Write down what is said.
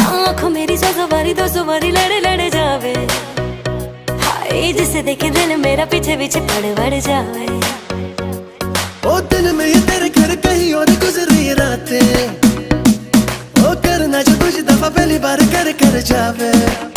आँखों मेरी दो सवारी लड़े लड़े जावे। हाय जिसे देखे दिल मेरा पीछे पीछे पड़ जावे। ओ दिल में ये तेरे घर कहीं और गुजरी रातें, ओ करना जो कुछ दफा पहली बार कर जावे।